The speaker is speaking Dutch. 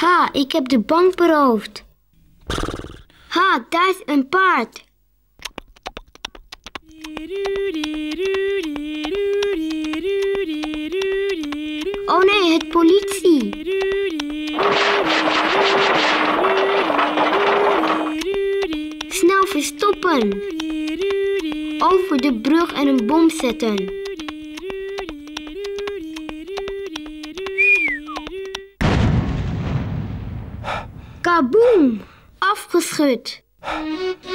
Ha, ik heb de bank beroofd. Ha, daar is een paard. Oh nee, het politie. Snel verstoppen. Over de brug en een bom zetten. Kaboom! Afgeschud.